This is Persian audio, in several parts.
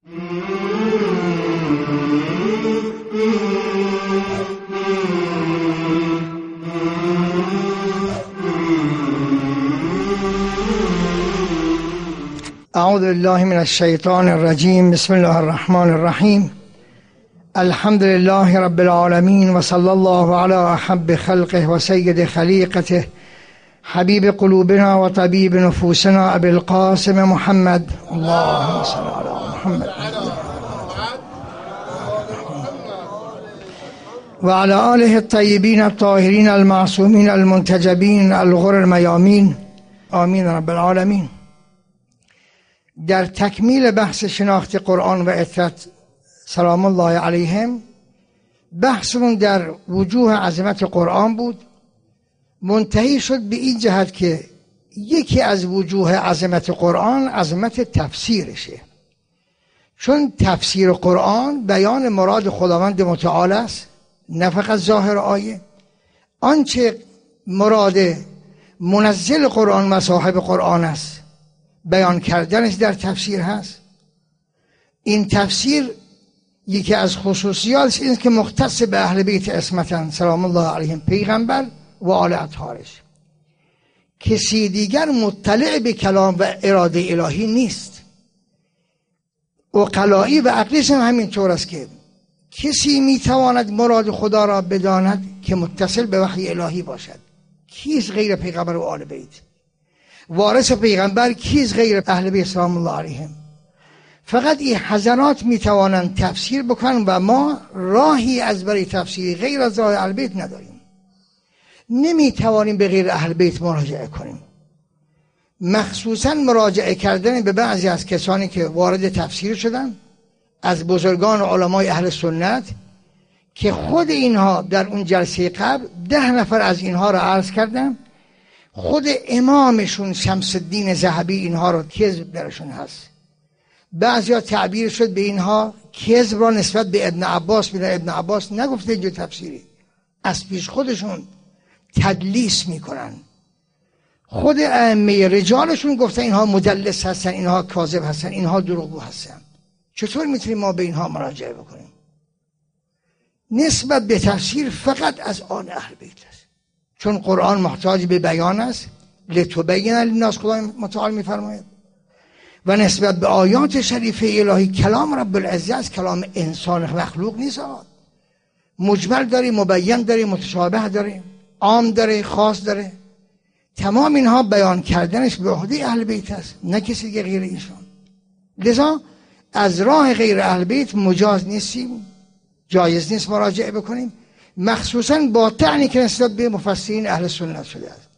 اعوذ بالله من الشیطان الرجیم. بسم الله الرحمن الرحیم. الحمد لله رب العالمین و صلی الله علی احب خلقه و سید خلیقته حبیب قلوبنا و طبیب نفوسنا ابی القاسم محمد. اللهم صل علی محمد و علی آله الطیبین الطاهرین المعصومین المنتجبین الغر المیامین. آمین رب العالمین. در تکمیل بحث شناخت قرآن و عترت سلام الله علیهم، بحثمون در وجوه عظمت قرآن بود. منتهی شد به این جهت که یکی از وجوه عظمت قرآن عظمت تفسیرشه، چون تفسیر قرآن بیان مراد خداوند متعال است، نه فقط ظاهر آیه. آنچه مراد منزل قرآن و صاحب قرآن است بیان کردنش در تفسیر هست. این تفسیر یکی از خصوصیاتش این که مختص به اهل بیت عصمتن سلام الله علیهم، پیغمبر و آل اطهارش. کسی دیگر مطلع به کلام و اراده الهی نیست. عقلایی و عقلیش هم همینطور است که کسی میتواند مراد خدا را بداند که متصل به وحی الهی باشد. کیست غیر پیغمبر و آل بیت؟ وارث پیغمبر کیست غیر اهل بیت سلام الله علیهم؟ فقط این حضرات میتوانند تفسیر بکنن و ما راهی از برای تفسیر غیر از راه اهل بیت نداریم. نمیتوانیم به غیر اهل بیت مراجعه کنیم، مخصوصا مراجعه کردن به بعضی از کسانی که وارد تفسیر شدن از بزرگان و علمای اهل سنت، که خود اینها در اون جلسه قبل 10 نفر از اینها را عرض کردم. خود امامشون شمس الدین ذهبی اینها رو کذب درشون هست. بعضیا تعبیر شد به اینها کذب را نسبت به ابن عباس میدن. ابن عباس نگفته اینجا تفسیری، از پیش خودشون تدلیس میکنن. خود ائمه رجالشون گفتن اینها مدلس هستن، اینها کاذب هستن، اینها دروغگو هستن. چطور میتونیم ما به اینها مراجعه بکنیم؟ نسبت به تفسیر فقط از آن اهل بیت است، چون قرآن محتاج به بیان است. لتبین للناس خدای متعال میفرماید. و نسبت به آیات شریفه الهی کلام رب العزت است، کلام انسان مخلوق نیست. مجمل داره، مبین داره، متشابه داره، عام داره، خاص داره. تمام اینها بیان کردنش به عهده اهل بیت است، نه کسی دیگه غیر ایشون. لذا از راه غیر اهل بیت مجاز نیستیم، جایز نیست مراجعه بکنیم، مخصوصا با طعنی که نسبت به مفسرین اهل سنت شده است.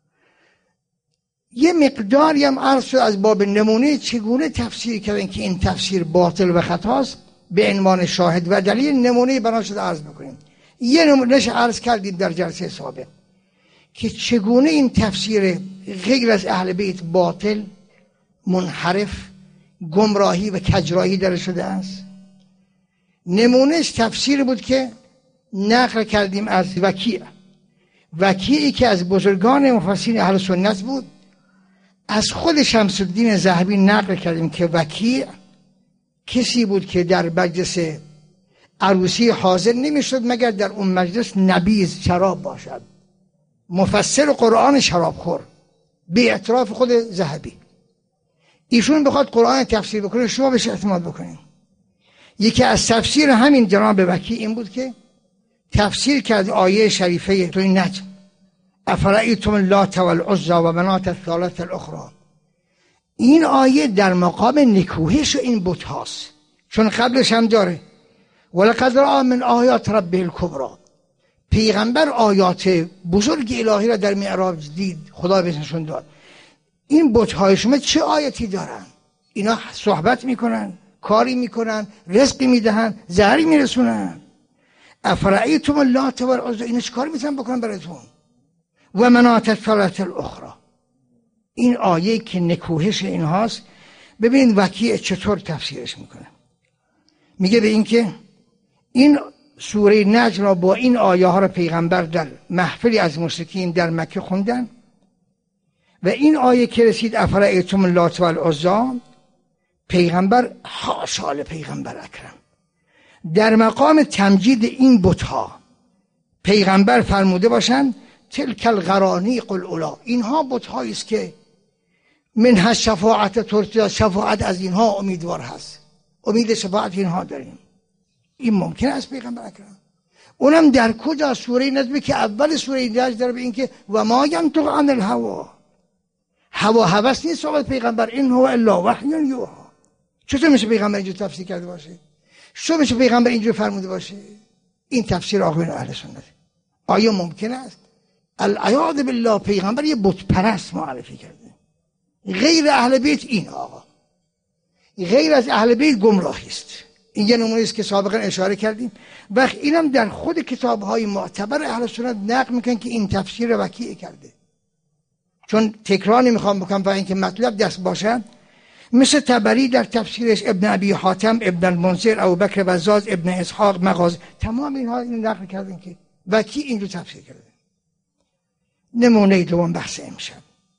یه مقداری هم عرض شد از باب نمونه چگونه تفسیر کردن که این تفسیر باطل و خطاست، به عنوان شاهد و دلیل نمونه بنا شده عرض بکنیم. یه نمونهش عرض کردیم در جلسه سابق که چگونه این تفسیر غیر از اهل بیت باطل، منحرف، گمراهی و کجراهی در شده است. نمونهش تفسیر بود که نقل کردیم از وکیعی که از بزرگان مفسرین اهل سنت بود. از خود شمس الدین ذهبی نقل کردیم که وکیع کسی بود که در مجلس عروسی حاضر نمیشد مگر در اون مجلس نبیذ شراب باشد. مفسر قرآن شرابخور به اعتراف خود ذهبی. ایشون بخواد قرآن تفسیر بکنه شما بهش اعتماد بکنید. یکی از تفسیر همین جناب وکیع این بود که تفسیر کرد آیه شریفه توی نجم افرأیتم اللات والعزی و منات الثالثة الاخری. این آیه در مقام نکوهش این بت هاست، چون قبلش هم داره ولقد رأى من آیات ربه الکبری. پیغمبر آیات بزرگ الهی را در معراج دید، خدا بهش نشون داد. این بت های شما چه آیتی دارن؟ اینا صحبت میکنن، کاری میکنن، رزقی میدهن، زهری میرسونن. افرأیتم اللات والعزی، اینا چه کاری میتونن بکنن براتون؟ و منات الثالثة الاخری. این آیه که نکوهش اینهاست. ببین وکیع چطور تفسیرش میکنه. میگه به این که این سوره نجم را با این آیه ها را پیغمبر در محفلی از مشرکین در مکه خوندن و این آیه که رسید افرأیتم اللات والعزی، پیغمبر حاشا پیغمبر اکرم در مقام تمجید این بت‌ها پیغمبر فرموده باشند تلک القرانیق الاولی، اینها بت‌هایی است که منها شفاعت ترتیب، شفاعت از اینها امیدوار هست، امید شفاعت اینها داریم. این ممکن است پیغمبر اکرم؟ اونم در کجا؟ سوره نجم که اول سوره نجم داره به این که و ما ینطق عن الهوی، هوا هوس نیست صحبت پیغمبر، این هو الا وحی یوحی. چطور میشه پیغمبر اینجور تفسیر کرده باشه؟ چطور میشه پیغمبر اینجور فرموده باشه؟ این تفسیر آقایون اهل سنت. آیا ممکن است؟ العیاذ بالله پیغمبر یه بت پرست معرفی کرده. غیر اهل بیت این آقا، غیر از اهل بیت گمراهی است. این یه نمونه است که سابقا اشاره کردیم. و اینم در خود کتاب‌های معتبر اهل سنت نقل میکنن که این تفسیر وکیع کرده. چون تکرار نمیخوام بکنم برای اینکه مطلب دست باشه، مثل طبری در تفسیرش، ابن ابی حاتم، ابن المنذر، ابوبکر بزاز، ابن اسحاق، مغازی، تمام اینها اینو نقل کردن که وکیع اینجور تفسیر کرده. نمونه دوم بحث امشب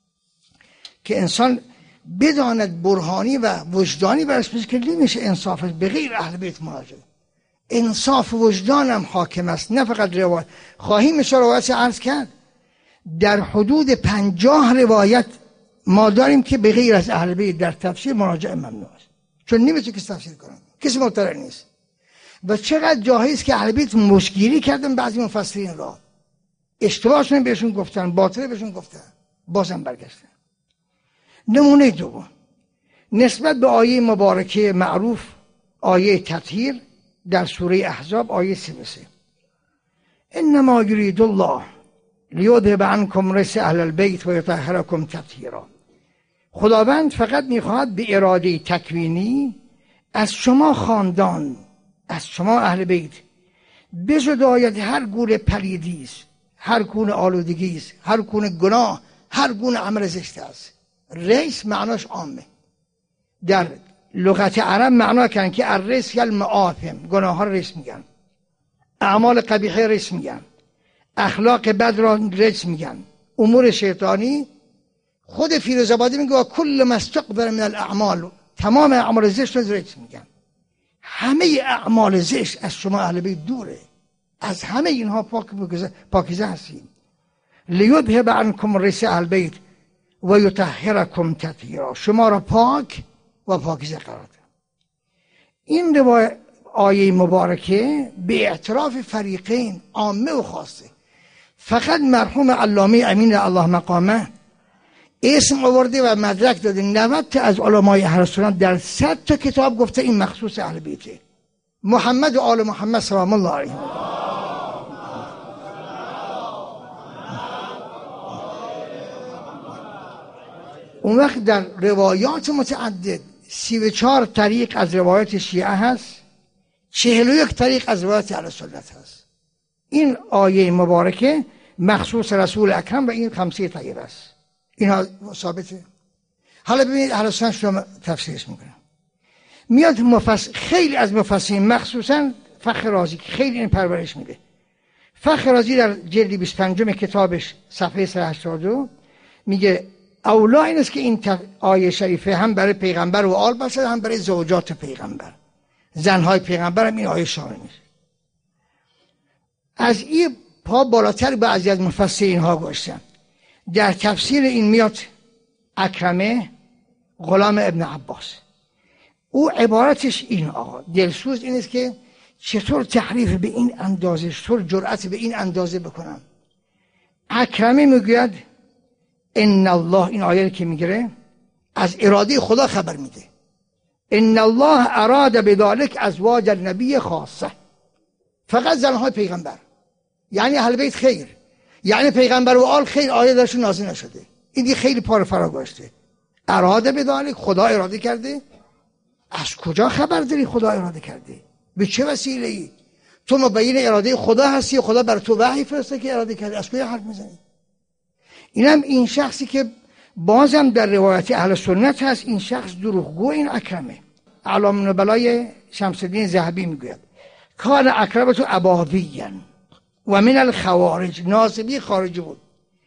که انسان بداند برهانی و وجدانی برش بشه که نمیشه انصافش به غیر اهل بیت مراجعه. انصاف وجدانم حاکم است، نه فقط روایت. خواهیم روایت عرض کرد در حدود 50 روایت ما داریم که به غیر از اهل بیت در تفسیر مراجعه ممنوع است، چون نمیشه کسی تفسیر کنه، کسی مطلع نیست. و چقدر جاهایی است که اهل بیت مشگیری کردن بعضی مفسرین را، اشتباهشون بهشون گفتن، باطل بهشون گفتن، بازم برگشتن. نمونه دوم نسبت به آیه مبارکه معروف، آیه تطهیر در سوره احزاب آیه 33 انما یرید الله لیذهب عنکم رجس اهل البیت و یطهرکم تطهیرا. خداوند فقط میخواهد به اراده تکوینی از شما خاندان، از شما اهل بیت بزداید هر گونه پلیدی است، هر گونه آلودگی است، هر گونه گناه، هر گونه عمل زشت است. رجس معناش عامه، در لغت عرب معنا کردن که الرجس یا المآثم، گناه ها رجس میگن، اعمال قبیحه رجس میگن، اخلاق بد را رجس میگن، امور شیطانی. خود فیروزآبادی میگه و کل ما استقبل من الاعمال، تمام اعمال زشت را رجس میگن. همه اعمال زشت از شما اهل بیت دوره، از همه اینها پاکیزه هستیم. لیذهب عنکم رجس اهل بیت و یطهرکم تطهیرا، شما را پاک و پاکیزه قرار ده. این آیه مبارکه به اعتراف فریقین عامه و خاصه. فقط مرحوم علامه امین الله مقامه اسم آورده و مدرک داده 90 تا از علمای اهل سنت در 100 تا کتاب گفته این مخصوص اهل بیته. محمد و آل محمد سلام الله علیهم. اون وقت در روایات متعدد 34 طریق از روایات شیعه هست، 41 طریق از روایات اهل سنت هست. این آیه مبارکه مخصوص رسول اکرم و این 5 طریق است. اینها ثابته. حالا ببینید اهل سنت شما تفسیرش میکنن. میاد خیلی از مفسرین مخصوصا فخر رازی که خیلی این پرورش میده. فخر رازی در جلد 25 کتابش صفحه 182 میگه اولا این است که این آیه شریفه هم برای پیغمبر و آل باشه، هم برای زوجات پیغمبر، زنهای پیغمبر هم این آیه شامل میشه. از این پا بالاتر بعضی از مفسرین ها گذاشتن. در تفسیر این میاد اکرمه غلام ابن عباس، او عبارتش این آقا دلسوز این است که چطور تحریف به این اندازه، چطور جرأت به این اندازه بکنن. اکرمه میگوید ان الله، این آیه که میگیره از اراده خدا خبر میده، ان الله اراد بذلک ازواج النبی خاصه، فقط زنهای پیغمبر، یعنی اهل بیت خیر، یعنی پیغمبر و آل خیر، آیه درشون نازل نشده. این دیگه خیلی پاره فرا گذاشته. اراد بذلک، خدا اراده کرده. از کجا خبر داری خدا اراده کرده؟ به چه وسیله ای؟ تو مبین اراده خدا هستی، خدا بر تو وحی فرسته که اراده کرده، از کجا حرف میزنی؟ اینم این شخصی که بازم در روایت اهل سنت هست، این شخص دروغگو این اکرمه. علامه النبلای شمس الدین ذهبی میگوید کان اکرمه اباویاً و من الخوارج، ناصبی خارجی بود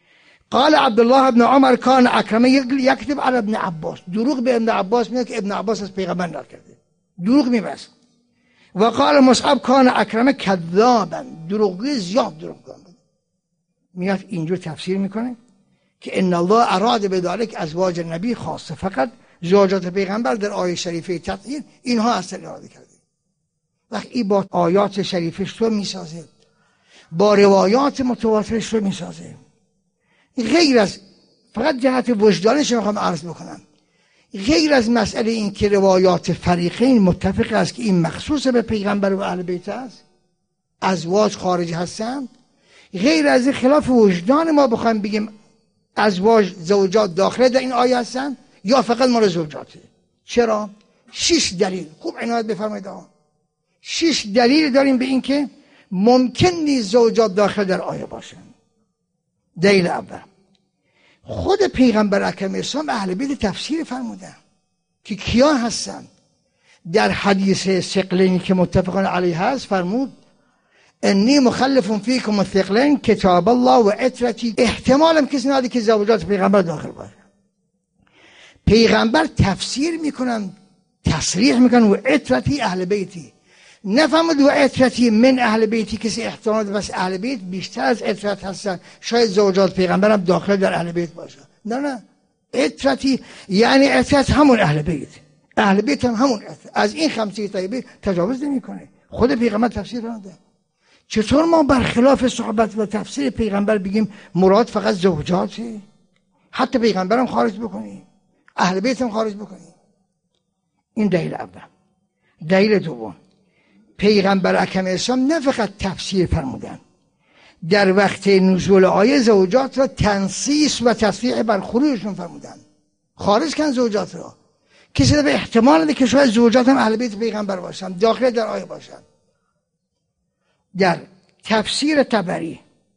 قال عبدالله ابن عمر کان اکرمه یکتب علی ابن عباس، دروغ به ابن عباس میگه که ابن عباس از پیغمبر نقل کرده، دروغ میبست. و قال مصعب کان اکرمه کذابا، دروغگوی زیاد دروغ گفته. میاد اینجور تفسیر میکنه که ان الله اراد بذلک ازواج نبی خاصه، فقط زوجات پیغمبر در آیه شریفه تطهیر اینها اصلا اراده کرده. وقتی این با آیات شریفش رو میسازه، با روایات متواترش رو میسازه، غیر از فقط جهت وجدانش رو میخوام عرض بکنم، غیر از مسئله این که روایات فریقین متفق است که این مخصوص به پیغمبر و اهل بیت است، ازواج خارج هستند، غیر از خلاف وجدان ما بخوایم بگیم ازواج زوجات داخله در این آیه هستند یا فقط مال زوجاته. چرا؟ 6 دلیل، خوب عنایت بفرمایید آقا. 6 دلیل داریم به این که ممکن نیست زوجات داخل در آیه باشن. دلیل اول، خود پیغمبر اکرم اسلام اهل بیت تفسیر فرمودن که کیا هستن. در حدیث ثقلینی که متفقان علیه هست فرمود انی مخلف فیکم الثقلین کتاب الله و عترتی. احتمالم کسی نداره که زوجات پیغمبر داخل باشه. پیغمبر تفسیر میکنن، تصریح میکنن و عترتی اهل بیتی، نفهمد و عترتی من اهل بیتی، کسی احتمال بس اهل بیت بیشتر از عترت هستن، شاید زوجات پیغمبر هم داخل در اهل بیت باشه. نه عترتی یعنی عترت همون اهل بیت، اهل بیت هم همون عترت، از این خمسه طیبه تجاوز نمیکنه. خود پیغمبر تفسیر کرده. چطور ما برخلاف صحبت و تفسیر پیغمبر بگیم مراد فقط زوجاته، حتی پیغمبر هم خارج بکنیم، اهل بیت هم خارج بکنیم؟ این دلیل اول. دلیل دوم، پیغمبر اکرم اسلام نه فقط تفسیر فرمودن، در وقت نزول آیه زوجات را تنصیص و تصریح بر خروجشون فرمودن، خارج کن زوجات را. کسی به احتمال نده که شاید زوجات هم اهل بیت پیغمبر باشن، داخل در آیه باشن. در تفسیر طبری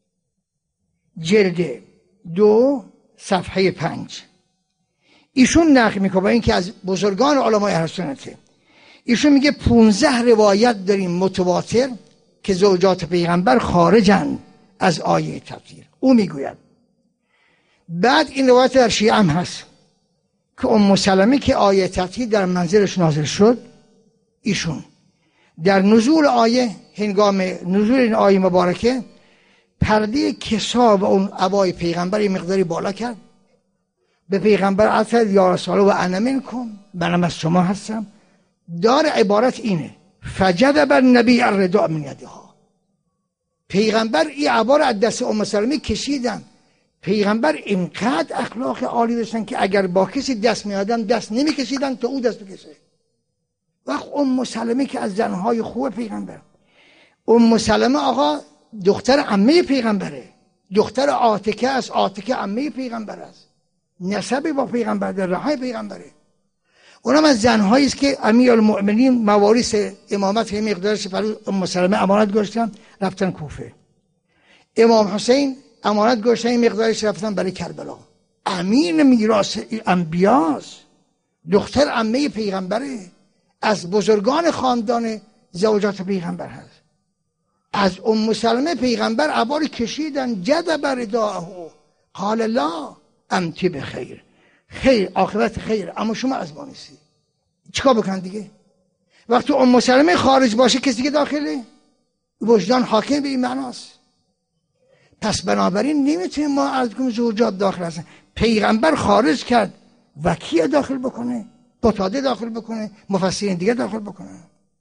جلد 2 صفحه 5 ایشون نقل میکنه، با اینکه از بزرگان علمای اهل سنته، ایشون میگه 15 روایت داریم متواتر که زوجات پیغمبر خارجن از آیه تطهیر. او میگوید بعد این روایت در شیعه هم هست که ام سلمه که آیه تطهیر در منزلش نازل شد، ایشون در نزول آیه، هنگام نزول این آیه مبارکه، پرده کسا و اون عبای پیغمبر یه مقداری بالا کرد، به پیغمبر عرض کرد یا رسول الله و انا منکم، منم از شما هستم. دار عبارت اینه فجذب النبی الرداء من یدها. پیغمبر این عبا رو از دست ام سلمه کشیدن. پیغمبر اینقدر اخلاق عالی داشتن که اگر با کسی دست میادن دست نمیکشیدن تا او دست بکشه. وقت ام سلمه که از زنهای خوب پیغمبر، ام سلمه آقا دختر عمه پیغمبره، دختر عاتکه است، عاتکه عمه پیغمبر است، نسب با پیغمبر در رحای پیغمبره. اونم از زنهایی است که امیرالمؤمنین مواریث امامت یه مقدارش برای ام سلمه امانت گذاشتن رفتن کوفه. امام حسین امانت گذاشتن یه مقدارش رفتن برای کربلا. امین میراث انبیاست، دختر عمه پیغمبره، از بزرگان خاندان زوجات پیغمبر هست. از ام سلمه پیغمبر عبا رو کشیدن، جذب رداءه قال لا انت بخیر، خیر عاقبت خیر، اما شما از ما نیستی. چیکار بکنن دیگه؟ وقتی ام سلمه خارج باشه کسی که داخله، وجدان حاکم به این معناست. پس بنابراین نمیتونیم ما عرض کنیم زوجات داخل هستن. پیغمبر خارج کرد و کی داخل بکنه؟ قتاده داخل بکنه، مفسرین دیگه داخل بکنه.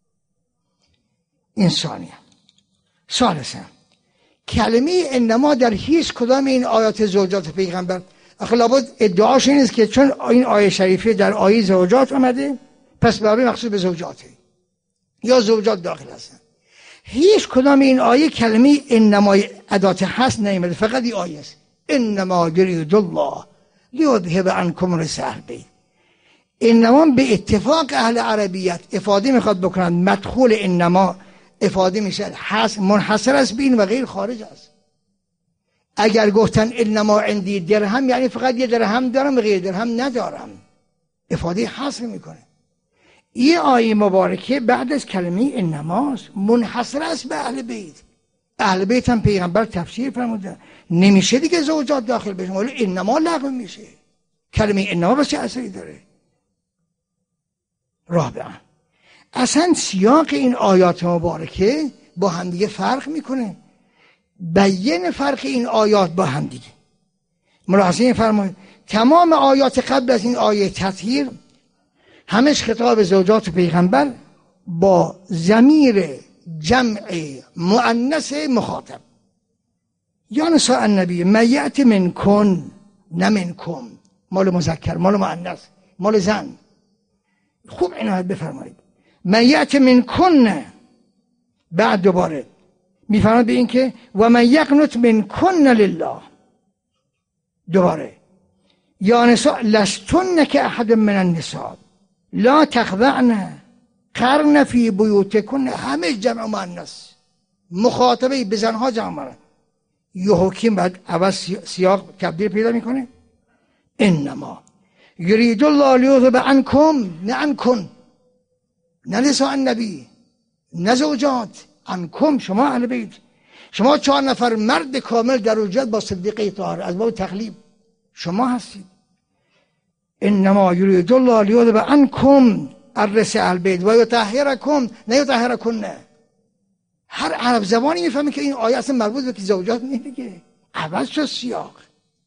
این ثانیه. ثالثا کلمه انما در هیچ کدام این آیات زوجات پیغمبر، آخه لابد ادعاش این است که چون این آیه شریفه در آیه زوجات آمده پس برای مخصوص به زوجاته یا زوجات داخل هستن. هیچ کدام این آیه کلمه انما ادات هست نیامده، فقط این آیه است انما یرید الله لیذهب عنکم الرجس اهل بیت. انما به اتفاق اهل عربیت افاده میخواد بکنن، مدخول انما افاده میشه منحصر است بین و غیر خارج است. اگر گفتن انما عندی درهم یعنی فقط یه درهم دارم و غیر درهم ندارم، افاده حصر میکنه. این آیه مبارکه بعد از کلمه انماست، منحصر است به اهل بیت. اهل بیت هم پیغمبر تفسیر فرمودن نمیشه دیگه زوجات داخل بشن، ولی انما لغو میشه. کلمه انما بس چه اثری داره؟ رابعا اصلا سیاق این آیات مبارکه با همدیگه فرق میکنه. بیان فرق این آیات با همدیگه ملاحظه فرمایید. تمام آیات قبل از این آیه تطهیر همش خطاب زوجات پیغمبر با ضمیر جمع مؤنث مخاطب. یا نساء النبی من یأت منکن، نه منکم، مال مذکر، مال مؤنث، مال زن. خوب عنایت بفرمایید. من یأت منکن، بعد دوباره میفرماید به این که و من یقنت منکن لله. دوباره یا نساء لستن که احد من النساء لا تخضعن قرن فی بیوتکن، همه جمع مؤنث مخاطبه به زنها جمع. یه حکیم بعد عوض سیاق تبدیل پیدا میکنه. انما یرید الله لیذهب عنکم، نه عنکن، نه نساء النبی، نه زوجات، عنکم شما اهل بیت، شما 4 نفر مرد کامل در وجود با صدیقه طاهر از باب تقلیب شما هستید. انما یرید الله لیذهب عنکم الرجس اهل بیت و یطهرکم، نه یطهرکن. نه هر عرب زبانی میفهمه که این آیه اصلا مربوط به زوجات نیست دیگه، عوض شد سیاق.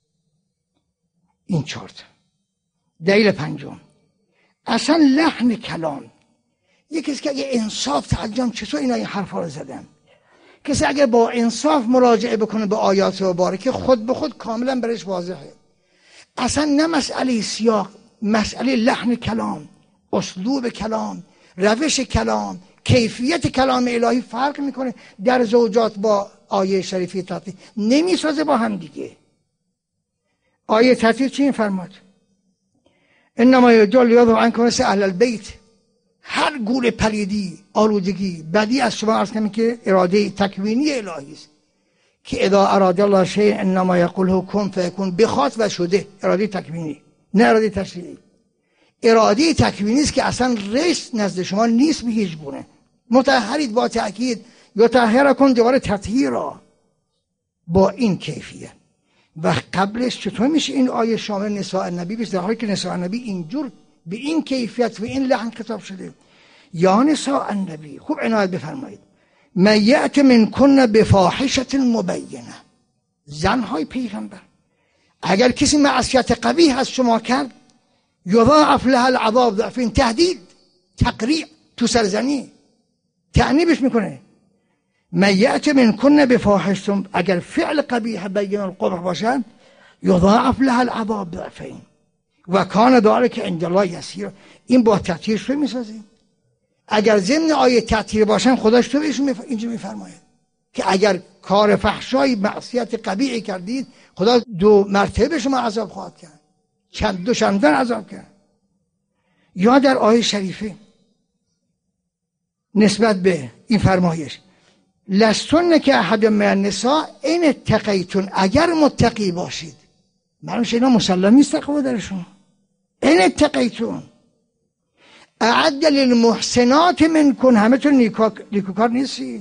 این 4 تا. دلیل 5 اصلا لحن کلام. یکی که اگه انصاف تعجب چطور اینا این حرفا رو زدن، کسی اگه با انصاف مراجعه بکنه به آیات مبارکه خود به خود کاملا برش واضحه. اصلا نه مسئله سیاق، مسئله لحن کلام، اسلوب کلام، روش کلام، کیفیت کلام الهی فرق میکنه در زوجات با آیه شریفی تطهیر، نمیسازه با هم دیگه. آیه تطهیر چی میفرماد؟ انما یجعل یذهب عنکم رجس اهل البیت. هر گونه پلیدی، آلودگی، بدی از شما عرض کنم که اراده تکوینی الهی است که اذا اراد الله شیء انما یقوله کن فیکون، بخواد و شده. اراده تکوینی، نه اراده تشریعی. اراده تکوینی است که اصلا رشت نزد شما نیست به هیچ گونه. مطهرید با تأکید، یا طهرکم دوباره تطهیر را با این کیفیت. و قبلش چطور میشه این آیه شامل نساء النبی بشه در حالی که نساء النبی اینجور به این کیفیت و این لحن خطاب شده؟ یا نساء النبی، خوب عنایت بفرمایید. من یأت منکن بفاحشة مبینه، زنهای پیغمبر اگر کسی معصیت قبیح از شما کرد یضاعف لها العذاب ضعفین، تهدید، تقریع، تو سرزنی تعنیبش میکنه. من یأت منکن بفاحشة، اگر فعل قبیح بین القبح باشد یضاعف لها العذاب ضعفین و کان ذلک عند الله یسیر. این با تطهیر شو میسازه. اگر ضمن آیه تطهیر باشن خداش تو بهشون اینجا میفرماید که اگر کار فحشای معصیت قبیحی کردید خدا 2 مرتبه به شما عذاب خواهد کرد، 2 چندان عذاب کرد. یا در آیه شریفه نسبت به این فرمایش لستن که احد من النساء ان اتقیتون، اگر متقی باشید. معلوم اینا مسلم نیست تقوا درشون. ان اتقیتون اعد للمحسنات منکن، همه تون نیکوکار نیستی.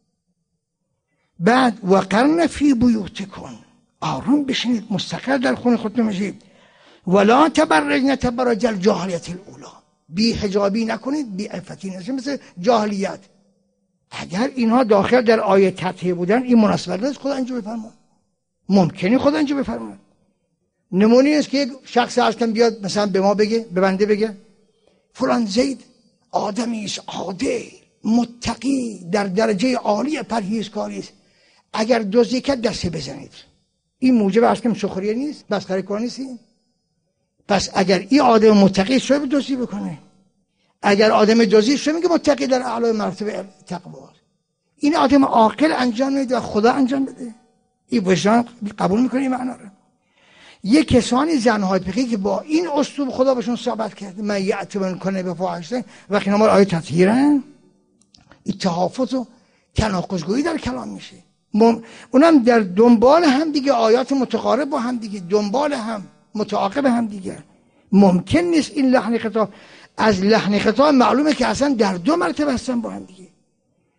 بعد وقرن فی بیوتکن، آروم بشینید مستقر در خونه خودتون بشید. ولا تبرجن تبرج الجاهلیت الاولی، بی حجابی نکنید، بی عفتی نشید مثل جاهلیت. اگر اینها داخل در آیه تطهیر بودن این مناسبت است خدا اینجا بفرماید. ممکنه خدا اینجا بفرماید. نمونه است که یک شخص عرض بیاد مثلا به ما بگه، به بنده بگه فلان زید آدمی است عادل متقی در درجه عالی پرهیزکاری است، اگر دزدی کرد دسته بزنید. این موجب عرض کنم سخریه نیست، مسخره کار نیست. پس اگر این آدم متقی شو به دزدی بکنه، اگر آدم دزدی شو میگه متقی در اعلی مرتبه تقوا. این آدم عاقل انجام میده و خدا انجام بده. این وجدان قبول میکنه این معنا رو. یه کسانی زنهای پیغمبر که با این اسلوب خدا بهشون صحبت کرده، من یأت منکن بفاحشة، وقتی نمار آیه تطهیرن، تحافظ و تناقض‌گویی در کلام میشه. اونم در دنبال هم دیگه، آیات متقارب با هم دیگه، دنبال هم، متعاقب هم دیگه. ممکن نیست این لحن خطاب از لحن خطاب معلومه که اصلا در 2 مرتبه هستن با هم دیگه.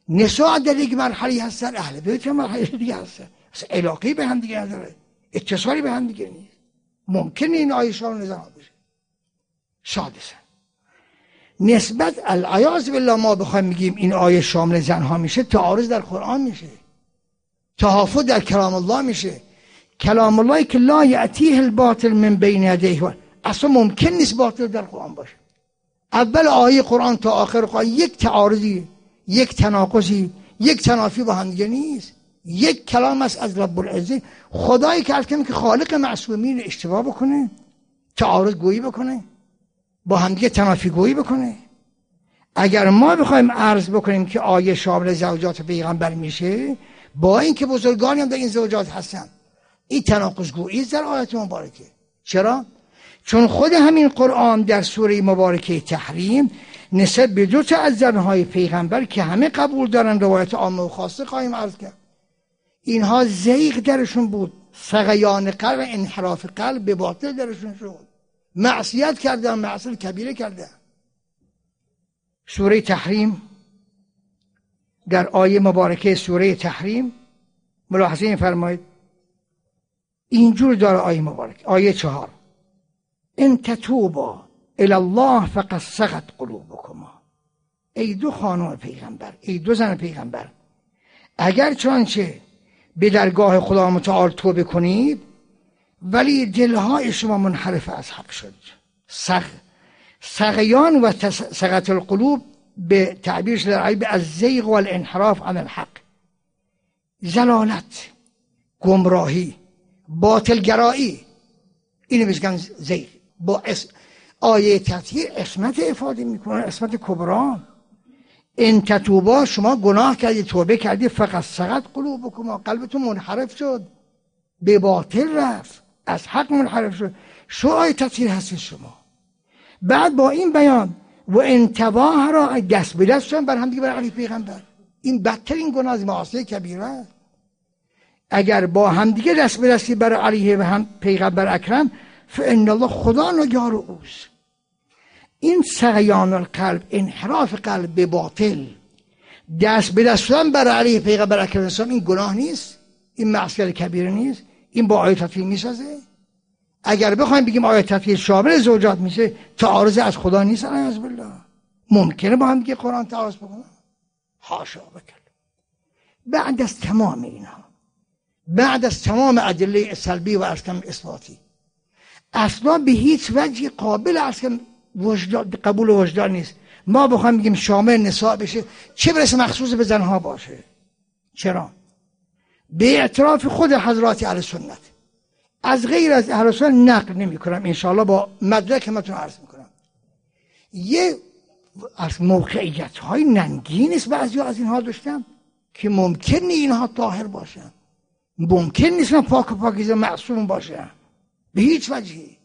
نساء در یک مرحله هستن، اهل بیت مرحله دیگه هستن، اصلا علاقه به هم دیگه نداره، اتصالی به هم دیگه نیست. ممکنه این آیه شامل زنها بشه. سادسا نسبت العیاذ بالله ما بخوایم بگیم این آیه شامل زنها میشه، تعارض در قرآن میشه، تهافت در کلام الله میشه. کلام الله که لا یأتیه الباطل من بین یدیه، اصلا ممکن نیست باطل در قرآن باشه. اول آیه قرآن تا آخر قرآن یک تعارضی، یک تناقضی، یک تنافی با هم دیگه نیست. یک کلام است از رب العزت، خدایی که که خالق معصومین اشتباه بکنه، تعارض گویی بکنه، با هم دیگه تنافی گویی بکنه. اگر ما بخوایم عرض بکنیم که آیه شامل زوجات پیغمبر میشه، با اینکه بزرگانی هم در این زوجات هستن، این تناقض گویی در آیات مبارکه. چرا؟ چون خود همین قرآن در سوره مبارکه تحریم نسبت به 2 تا از زنهای پیغمبر که همه قبول دارن، روایت عامه و خاصه خواهیم عرض کرد، اینها زیغ درشون بود، سغیان قلب، انحراف قلب به باطل درشون شد، معصیت کردن، معصیت کبیره کردن. سوره تحریم در آیه مبارکه سوره تحریم ملاحظه فرمایید اینجور داره آیه مبارک، آیه 4، ان تتوبا الی الله فقد صغت قلوبکما. ای 2 خانم پیغمبر، ای 2 زن پیغمبر، اگر چنانچه به درگاه خدا متعال توبه کنید ولی دلهای شما منحرف از حق شد. سغیان و صغت القلوب به تعبیرش در عربی از زیغ و الانحراف عن الحق، زلالت، گمراهی، باطلگرایی، اینو میگن زیغ. با آیه تطهیر اسمت افاده میکنه، اسمت کبرا. ان تتوبا، شما گناه کردی، توبه کردی، فقط صغت قلوبکما، قلبتون منحرف شد، به باطل رفت، از حق منحرف شد. شو آیه تطهیر هستی شما. بعد با این بیان و انتباه را دست به دست شدن بر هم دیگه، بر علی پیغمبر، این بدترین گناه از معاصی کبیره است. اگر با هم دیگه دست به دستی بر علیه و هم پیغمبر اکرم، فان الله خدا نگار اوست. این سغیان القلب، انحراف قلب به باطل، دست به دست شدن بر علیه پیغمبر اکرم، این گناه نیست؟ این معصیت کبیره نیست؟ این با آیه تطهیر میسازه؟ اگر بخوایم بگیم آیه تطهیر شامل زوجات میشه، تعارض از خدا نیست؟ اعوذ بالله. ممکنه با هم دیگه قرآن تعارض بکنه؟ حاشا وکلا. بعد از تمام اینها، بعد از تمام ادله سلبی و احکام اثباتی، اصلا به هیچ وجه قابل اصلا قبول وجدان نیست ما بخوایم بگیم شامل نساء بشه، چه برسه مخصوص به زنها باشه. چرا؟ به اعتراف خود حضرات اهل سنت، از غیر از اهل سنت نقل نمی کنم، انشاءالله با مدرک همتون عرض میکنم. یه از موقعیت های ننگین است بعضی از اینها داشتم که ممکن اینها طاهر باشن، ممکن نیست پاک و پاکیزه معصوم باشن به هیچ وجهی.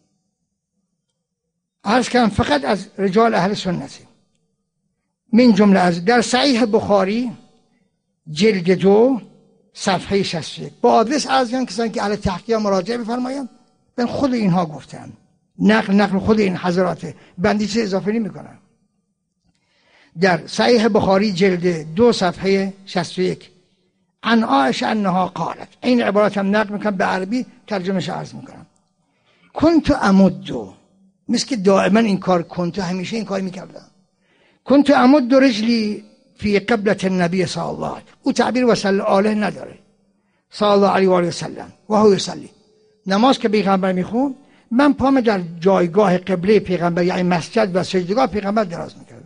عرض کنم فقط از رجال اهل سنتی، من جمله از در صحیح بخاری جلد 2 صفحه 61 با آدرس عرض کنم کسانی که اهل تحقیق مراجعه بفرمایند، من خود اینها گفتن، نقل خود این حضراته، بندی چیز اضافه نمی کنم. در صحیح بخاری جلد 2 صفحه 61 عن عایشه انها قالت، این عبارت هم نقل میکنم به عربی، ترجمهش عرض میکنم. کنت امدو، مثل که دائما این کار کنت، همیشه این کار میکردم. کنت امد رجلی فی قبلة النبی صلی الله علیه، او تعبیر وصل آله نداره، صلی الله علیه و آله وسلم و هو یصلی، نماز که پیغمبر میخون من پام در جایگاه قبله پیغمبر یعنی مسجد و سجدگاه پیغمبر دراز میکردم.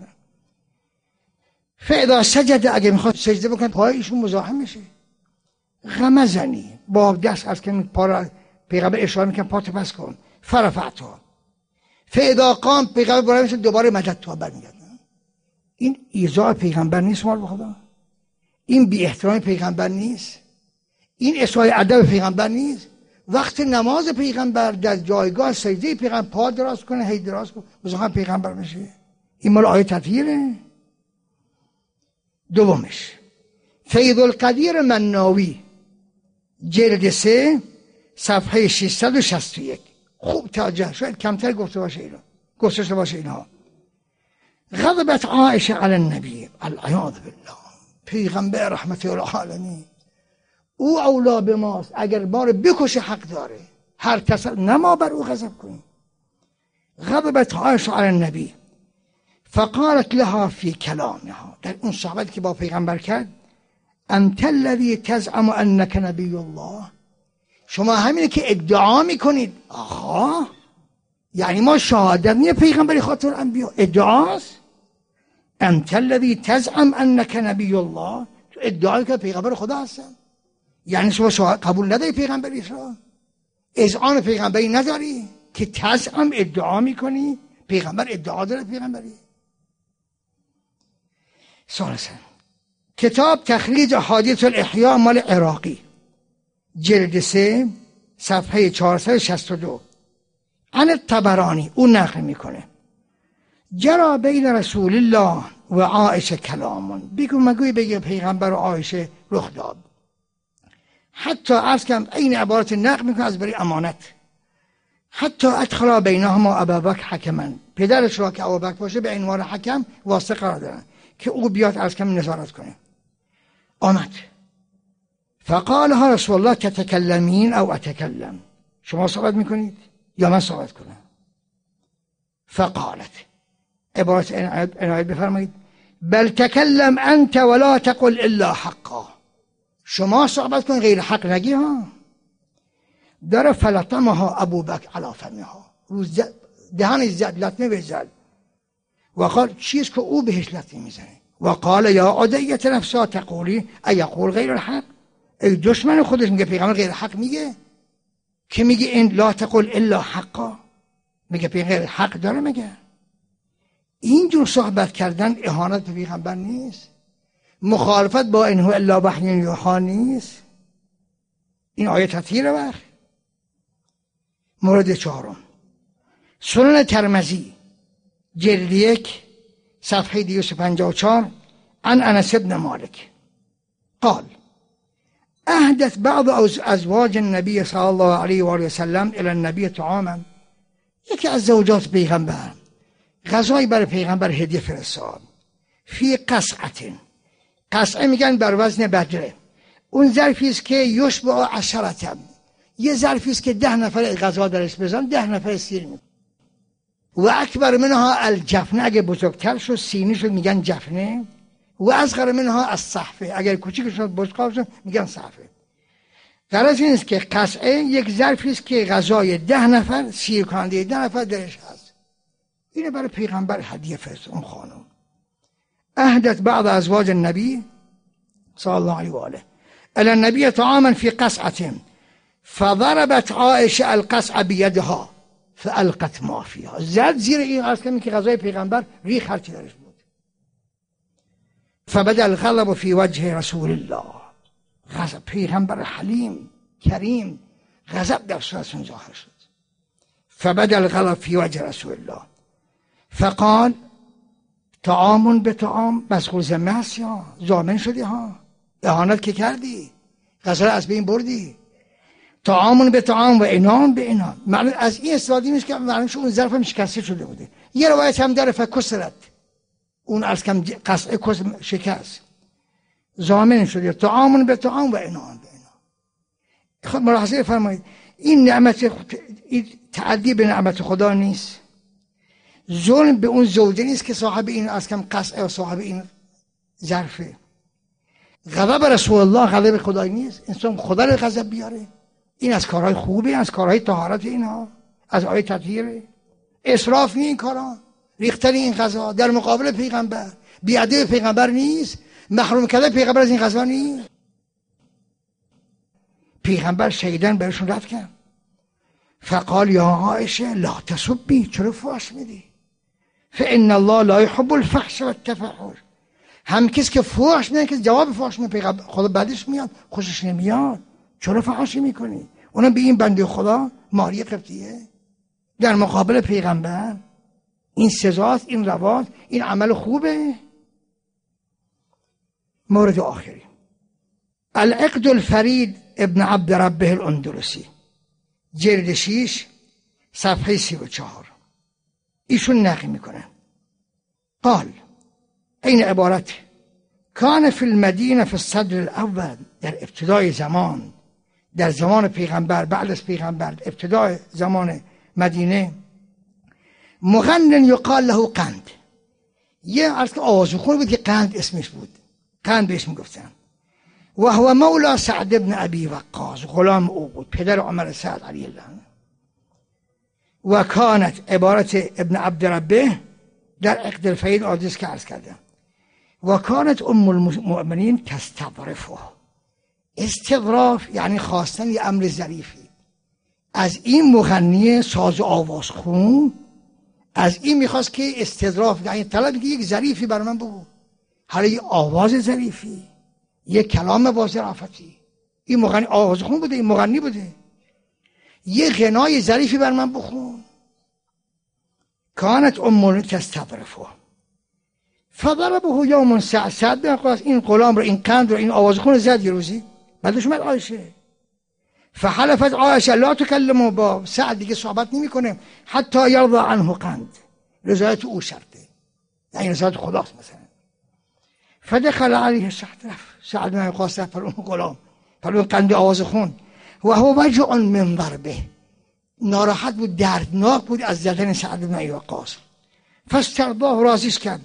فاذا سجد، اگه میخواد سجده بکنه پای ایشون مزاحم میشه، غمزنی، با دست از که پا را پیغمبر اشاره میکنه پاتو پس کن، فرفعتها. فاذا قام، پیغمبر برای میشه دوباره مدد تو برمیگردن. این ایذاء پیغمبر نیست مال خدا؟ این بی احترام پیغمبر نیست؟ این اساءة ادب پیغمبر نیست؟ وقت نماز پیغمبر در جایگاه سجده پیغمبر پا دراز کنه، هی دراز کنه، مزاحم پیغمبر میشه. این مال آیه تطهیره. دومش فیض القدیر مناوی جلد 3 صفحه 661 خوب توجه، شاید کمتر گفته باشه اینها. غضبت عایشه علی النبی العیاذ بالله، پیغمبر رحمت العالمین او اولا به ماست، اگر ما رو بکشه حق داره، هر کس نه ما بر او غضب کنیم. غضبت عایشه علی النبی فقالت لها فی کلامها، در اون صحبت که با پیغمبر کرد، انت الذی تزعم انک نبی الله، شما همینه که ادعا میکنید. آها، یعنی ما شهادت نیه پیغمبری خاتم الانبیا، ادعاست. انت الذی تزعم انک نبی الله، تو ادعایی که پیغمبر خدا هستن، یعنی شما قبول نداری پیغمبری را، اذعان پیغمبری نداری که تزعم ادعا میکنی پیغمبر ادعا داره پیغمبری. ثالثا کتاب تخریج احادیث الاحیاء مال عراقی، جلد 3 صفحه 462 عن الطبرانی، او نقل میکنه جرا بین رسول الله و عایشه کلامون، بگو مگوی بگه پیغمبر و عایشه رخ داد. حتی عرض کم این عبارت نقل میکنه از برای امانت، حتی ادخلا بینهما ابابکر حکما، پدرش را که ابوبکر باشه به عنوان حکم واسطه قرار دادن که او بیاد عرض کم نظارت کنه. آمد فقال ها رسول الله تتکلمین او اتکلم، شما صحبت میکنید یا من صحبت کنم؟ فقالت، عبارت عنایت بفرمایید، بل تکلم انت ولا تقل الا حقا، شما صحبت کن غیر حق نگی ها. در فلطمها ابوبکر علی فمها، روز دهنش زد، لطمه بهش زد و قال چیز که او بهش لطمه میزنه و قال یا عدیت نفسا تقولی ایقول غیر الحق، ای دشمن خودش میگه پیغمبر غیر حق میگه، که میگه این لا تقل الا حقا، میگه پیغمبر حق داره میگه. اینجور صحبت کردن اهانت به پیغمبر نیست؟ مخالفت با انه الا وحی یوحی نیست؟ این آیه تطهیر وقت. مورد چهارم سنن ترمذی جلد 1 صفحه 254 عن انس بن مالک قال اهدت بعض ازواج النبی صلی الله علیه و آله و سلم الی النبی طعاما، یکی از زوجات پیغمبر غذای برای پیغمبر هدیه فرستاد، فی قصعه، قصعه میگن بر وزن بدره، اون ظرفی است که یشبع عشرة، یه ظرفی است که 10 نفر غذا درش بزن 10 نفر سیر میکنه. و اکبر منها الجفنه، اگه بزرگتر شد سینی شد میگن جفنه، و اصغر منها الصحفه، اگر کوچیک شد بشقاب شد میگن صحفه. غرض این است که قصعه یک ظرفی است که غذای 10 نفر سیر کننده 10 نفر درش هست، اینه برای پیغمبر هدیه فرست. اون خانم اهدت بعض ازواج النبی صلی الله علیه و آله الی النبی طعاما فی قصعه فضربت عایشه القصعه بیدها فالقت ما فیها، زد زیر این قصعه که غذای پیغمبر ریخ هرچی درش بود. فبدا الغضب فی وجه رسول الله، غضب پیغمبر حلیم کریم غضب در صورتشون ظاهر شد. فبدا الغضب فی وجه رسول الله فقال طعام به طعام، مشغول ذمه هست یا ضامن شدی ها، اهانت که کردی، غذا از بین بردی. طعام به طعام و انان به انان، معنی از این استفاده میشه که معنیش اون ظرف هم شکسته شده بوده. یه روایت هم داره فکسرت، اون از کم قصعه کس شکست، ضامن شده. طعام به طعام و انان به انان. خب ملاحظه فرمایید این نعمت، این تعدی به نعمت خدا نیست، ظلم به اون زوجه نیست که صاحب این از کم قصعه و صاحب این ظرفه. غضب رسول الله غضب خدایی نیست، انسان خدا رو غضب بیاره، این از کارهای خوبه، از کارهای طهارت، اینها از آیه تطهیره. اسراف نیست این کارا، ریختن این غذا در مقابل پیغمبر، بی‌ادب پیغمبر نیست، محروم کردن پیغمبر از این غذا نیست. پیغمبر شیدن برشون رد کرد. فقال یا عایشه لا تسبی، چرا فحش میدی؟ فان الله لا يحب الفحش والتفحش، هم کس که فحش میده که جواب فحش میده پیغمبر خدا بعدش میاد خوشش نمیاد، چرا فحش میکنی؟ اونم به این بنده خدا ماری قبطیه در مقابل پیغمبر، این سزاست، این رواست، این عمل خوبه. مورد آخری العقد الفرید ابن عبد ربه الاندلسی جلد 6 صفحه 34 ایشون نقل میکنه قال این عبارت کان فی المدینه فی الصدر الاول، در ابتدای زمان، در زمان پیغمبر، بعد از پیغمبر، ابتدای زمان مدینه، مغنن یقال له قند، یه عرض که آوازخون بود که قند اسمش بود، قند بهش میگفتن. و هو مولا سعد ابن ابی وقاص، غلام او بود، پدر عمر سعد علی الله. و کانت عبارت ابن عبد ربه در عقد الفیل آدرس که عرض کردم. و کانت ام المؤمنین تستظرفه، استظراف یعنی خواستن یه امر ظریفی از این مغنی ساز و آوازخون، از این میخواست که استظراف، یعنی طلب که یک ظریفی برای من بگو، حالا یه آواز ظریفی، یه کلام با ظرافتی. این مغنی آوازخون بوده، این مغنی بوده، یه غنای ظریفی بر من بخون. کانت ام تستظرفه فضربه یوم سعد این غلام رو، این قند رو، این آوازخون زد یه روزی. بعدش اومد عایشه، فحلفت عایشه لا تکلمه، با سعد دیگه صحبت نمیکنه حتی یرضى عنه قند، رضایت او شرطه، یعنی رضایت خداست مثلا. فدخل علیه سعد نقاص پر اون غلام، پر اون قند آوازخون. و هو وجع من ضربه، ناراحت بود، دردناک بود از زدن سعد بن ابی وقاص. فاسترضاه، راضیش کرد.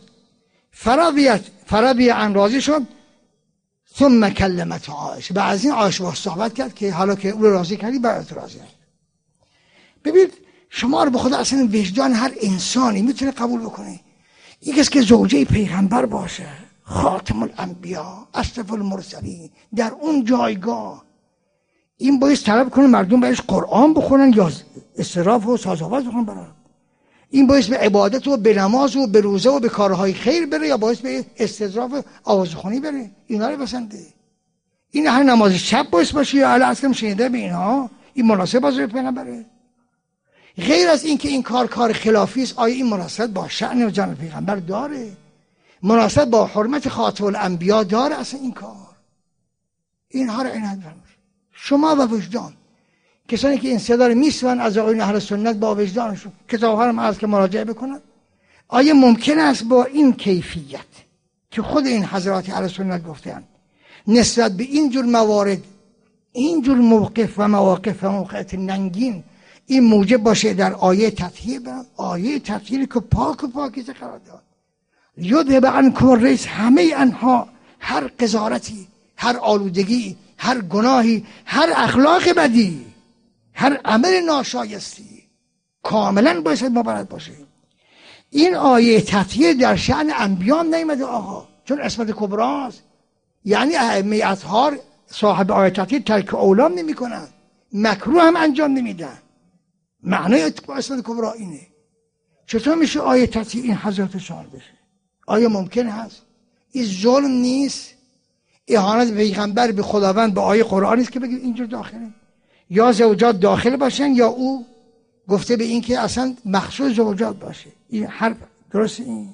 فرضی عن، راضی شد. ثم کلمت عایشه، بعد از این عایشه با صحبت کرد که حالا که او رو راضی کردی بعد راضی شد. ببینید شما رو به خدا اصلا وجدان هر انسانی میتونه قبول بکنه. این کسی که زوجه پیغمبر باشه، خاتم الانبیا، اشرف المرسلین، در اون جایگاه، این باید طلب کنه مردم بهش قرآن بخونن یا استراف و سازآواز بخونن برای این، باید به عبادت و به نماز و به روزه و به کارهای خیر بره یا باید به استظراف و آوازخوانی بره؟ اینا رو بسنده. این هر نماز شب باید باشه یا علی اصلا شنیده به اینها، این مناسب باشه پیغمبره؟ غیر از این که این کار خلافی است، آیا این مناسبت با شأن و جان پیغمبر داره؟ مناسبت با حرمت خاتم الانبیا داره اصلا این کار؟ اینها رو عنایت فرمایید. شما و وجدان، کسانی که این صدا رو میشنون از آقایون اهل سنت، با وجدانشون کتاب‌ها رو از که مراجعه بکنن، آیا ممکن است با این کیفیت که خود این حضرات اهل سنت گفتن نسبت به این جور موارد، این جور موقف و مواقف و موقعیت ننگین، این موجب باشه در آیه تطهیر برن؟ آیه تطهیری که پاک و پاکیزه قرار داد، یذهب عنکم الرجس، همه انها، هر قذارتی، هر آلودگی، هر گناهی، هر اخلاق بدی، هر عمل ناشایستی کاملا باید مبرد باشه. این آیه تطهیر در شأن انبیا نیامده آقا، چون عصمت کبراست، یعنی ائمه اطهار صاحب آیه تطهیر ترک اولام نمی کنن، مکروه هم انجام نمیدن. معنای عصمت کبرا اینه. چطور میشه آیه تطهیر این حضرت شان بشه؟ آیا ممکن هست؟ این ظلم نیست؟ اهانت به پیغمبر، به خداوند، به آیه قرآن نیست که بگید اینجور داخله؟ یا زوجات داخل باشن یا او گفته به این که اصلا مخصوص زوجات باشه. این حرف درست، این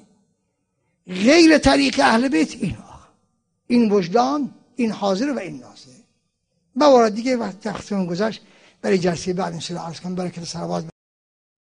غیر طریق اهل بیت. این وجدان، این حاضر و این ناظر. موارد دیگه وقت تقسیم گذشت، برای جلسه بعد ان شاء الله عرض کنم برکت صلوات